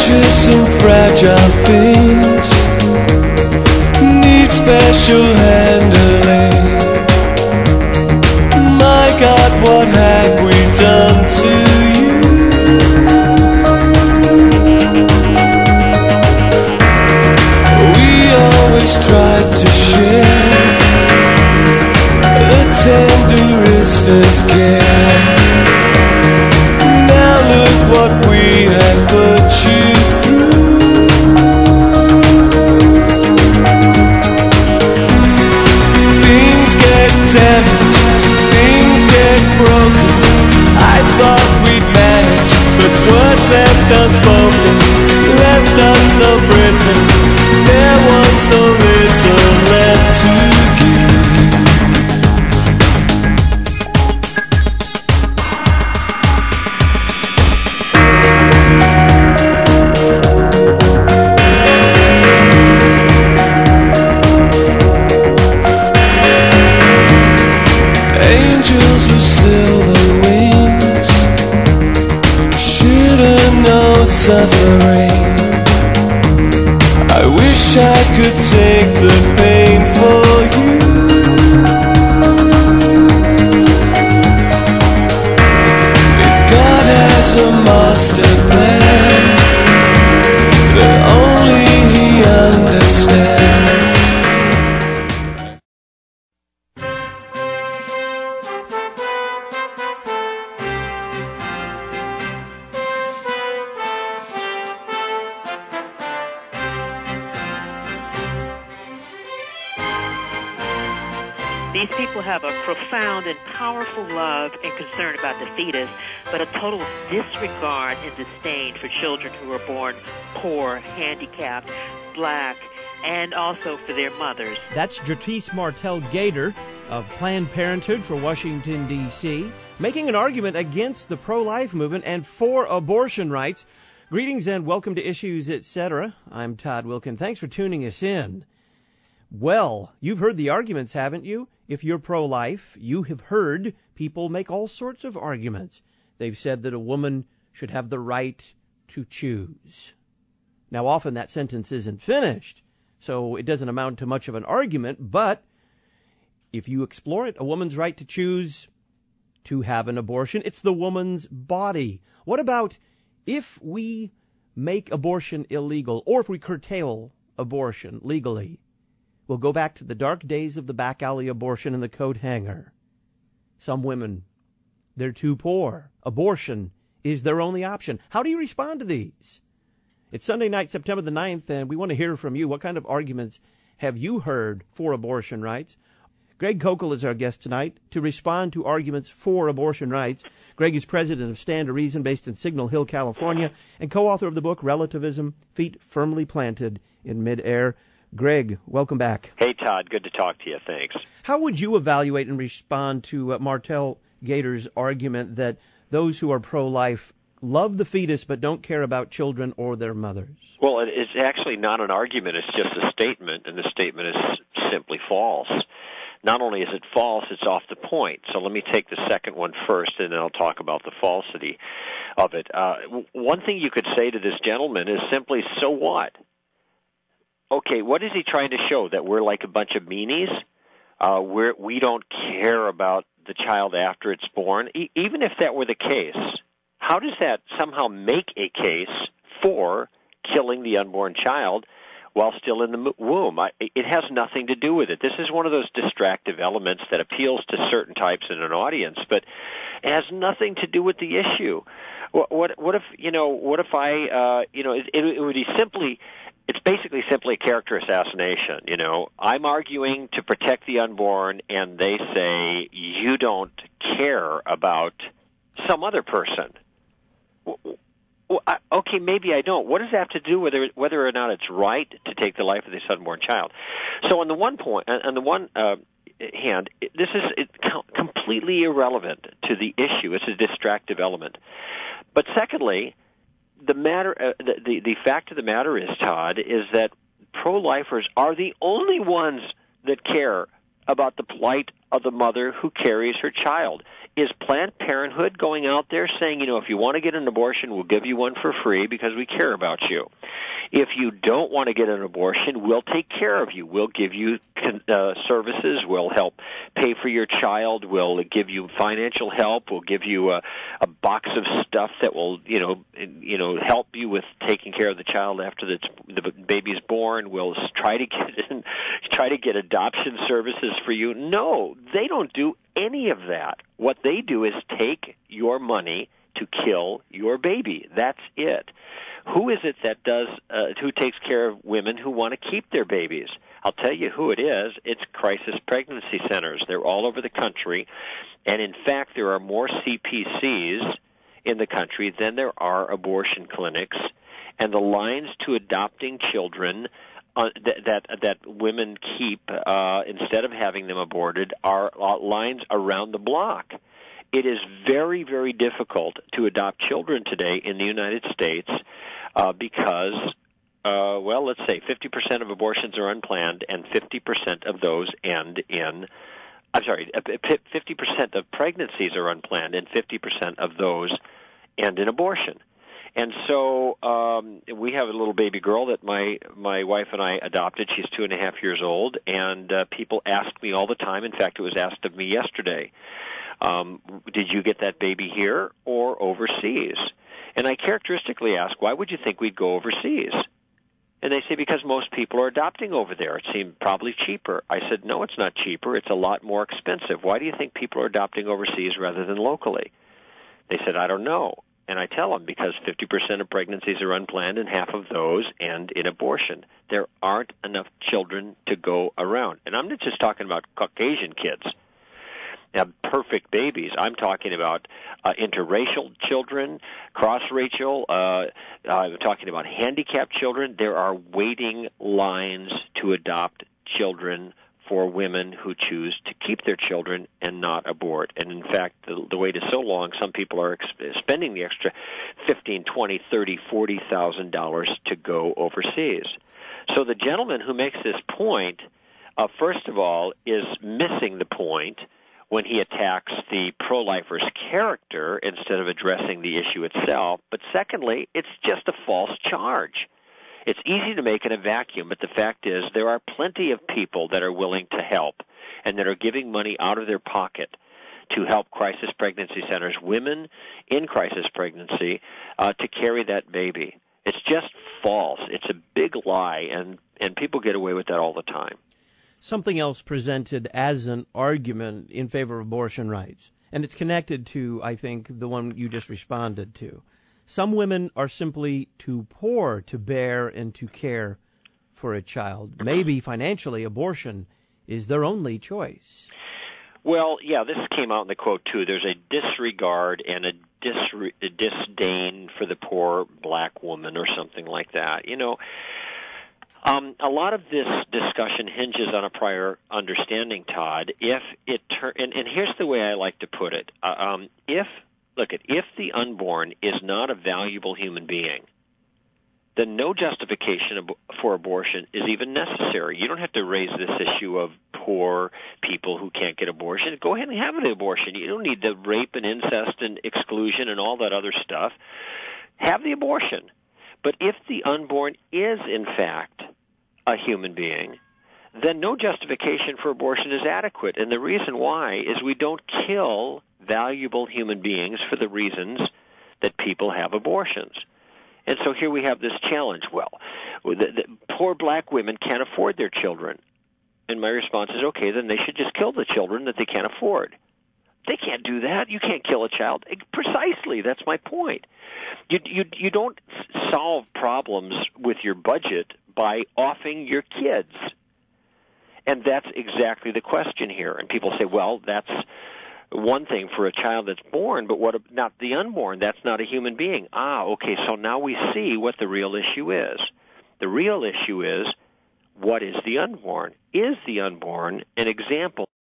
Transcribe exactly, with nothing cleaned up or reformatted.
precious and fragile things need special handling. My God, what have we done to you? We always tried to share the tenderest of care. Now look what we have put you through. Things get damaged, things get broken. I thought we'd manage, but words left unspoken left us so brittle. There was so little left to give. Angels with silver wings should've known suffering. I wish I could take the pain for you. If God has a master plan that only He understands. These people have a profound and powerful love and concern about the fetus, but a total disregard and disdain for children who are born poor, handicapped, black, and also for their mothers. That's Jatrice Martell Gator of Planned Parenthood for Washington, D C, making an argument against the pro-life movement and for abortion rights. Greetings and welcome to Issues, et cetera. I'm Todd Wilkin. Thanks for tuning us in. Well, you've heard the arguments, haven't you? If you're pro-life, you have heard people make all sorts of arguments. They've said that a woman should have the right to choose. Now, often that sentence isn't finished, so it doesn't amount to much of an argument, but if you explore it, a woman's right to choose to have an abortion, it's the woman's body. What about if we make abortion illegal, or if we curtail abortion legally? We'll go back to the dark days of the back alley abortion and the coat hanger. Some women, they're too poor. Abortion is their only option. How do you respond to these? It's Sunday night, September the ninth, and we want to hear from you. What kind of arguments have you heard for abortion rights? Greg Kokel is our guest tonight to respond to arguments for abortion rights. Greg is president of Stand to Reason, based in Signal Hill, California, and co-author of the book Relativism, Feet Firmly Planted in Midair. Greg, welcome back. Hey, Todd. Good to talk to you. Thanks. How would you evaluate and respond to uh, Martell Gator's argument that those who are pro-life love the fetus but don't care about children or their mothers? Well, it's actually not an argument. It's just a statement, and the statement is simply false. Not only is it false, it's off the point. So let me take the second one first, and then I'll talk about the falsity of it. Uh, one thing you could say to this gentleman is simply, so what? Okay, what is he trying to show? That we're like a bunch of meanies? Uh, we're, we don't care about the child after it's born? E- even if that were the case, how does that somehow make a case for killing the unborn child while still in the womb? I, it has nothing to do with it. This is one of those distractive elements that appeals to certain types in an audience, but it has nothing to do with the issue. What, what, what if, you know, what if I, uh, you know, it, it, it would be simply... It's basically simply a character assassination, you know. I'm arguing to protect the unborn, and they say, you don't care about some other person. Well, I, okay, maybe I don't. What does that have to do with whether, whether or not it's right to take the life of this unborn child? So on the one point, on the one uh, hand, this is it, completely irrelevant to the issue. It's a distractive element. But secondly, The matter, uh, the, the the fact of the matter is, Todd, is that pro-lifers are the only ones that care about the plight of the mother who carries her child. Is Planned Parenthood going out there saying, you know, if you want to get an abortion, we'll give you one for free because we care about you? If you don't want to get an abortion, we'll take care of you. We'll give you uh, services. We'll help pay for your child. We'll give you financial help. We'll give you a, a box of stuff that will, you know, you know, help you with taking care of the child after the, the baby's born. We'll try to get in, try to get adoption services for you. No, they don't do any of that. What they do is take your money to kill your baby. That's it. Who is it that does, uh, who takes care of women who want to keep their babies? I'll tell you who it is. It's crisis pregnancy centers. They're all over the country. And in fact, there are more C P Cs in the country than there are abortion clinics. And the lines to adopting children uh, that, that that women keep uh, instead of having them aborted are uh, lines around the block. It is very, very difficult to adopt children today in the United States uh, because, uh, well, let's say fifty percent of abortions are unplanned and fifty percent of those end in, I'm sorry, fifty percent of pregnancies are unplanned and fifty percent of those end in abortion. And so um, we have a little baby girl that my my wife and I adopted. She's two and a half years old, and uh, people ask me all the time. In fact, it was asked of me yesterday. Um, did you get that baby here or overseas? And I characteristically ask, why would you think we'd go overseas? And they say, because most people are adopting over there. It seemed probably cheaper. I said, no, it's not cheaper. It's a lot more expensive. Why do you think people are adopting overseas rather than locally? They said, I don't know. And I tell them, because fifty percent of pregnancies are unplanned and half of those end in abortion. There aren't enough children to go around. And I'm not just talking about Caucasian kids. Now, perfect babies. I'm talking about uh, interracial children, cross-racial. Uh, I'm talking about handicapped children. There are waiting lines to adopt children for women who choose to keep their children and not abort. And in fact, the, the wait is so long, some people are ex- spending the extra fifteen, twenty, thirty, forty thousand dollars to go overseas. So the gentleman who makes this point, uh, first of all, is missing the point when he attacks the pro-lifer's character instead of addressing the issue itself. But secondly, it's just a false charge. It's easy to make in a vacuum, but the fact is there are plenty of people that are willing to help and that are giving money out of their pocket to help crisis pregnancy centers, women in crisis pregnancy, uh, to carry that baby. It's just false. It's a big lie, and, and people get away with that all the time. Something else presented as an argument in favor of abortion rights, and it's connected to, I think, the one you just responded to. Some women are simply too poor to bear and to care for a child. Maybe financially abortion is their only choice. Well, yeah, this came out in the quote, too. There's a disregard and a, disre- a disdain for the poor black woman or something like that. You know, um, a lot of this discussion hinges on a prior understanding, Todd. If it tur- and, and here's the way I like to put it. Uh, um, if Look, if the unborn is not a valuable human being, then no justification for abortion is even necessary. You don't have to raise this issue of poor people who can't get abortion. Go ahead and have an abortion. You don't need the rape and incest and exclusion and all that other stuff. Have the abortion. But if the unborn is, in fact, a human being, then no justification for abortion is adequate. And the reason why is we don't kill valuable human beings for the reasons that people have abortions. And so here we have this challenge. Well, the, the poor black women can't afford their children. And my response is, okay, then they should just kill the children that they can't afford. They can't do that. You can't kill a child. Precisely, that's my point. You, you, you don't solve problems with your budget by offing your kids. And that's exactly the question here. And people say, well, that's one thing for a child that's born, but what not the unborn? That's not a human being. Ah, okay, so now we see what the real issue is. The real issue is, what is the unborn? Is the unborn an example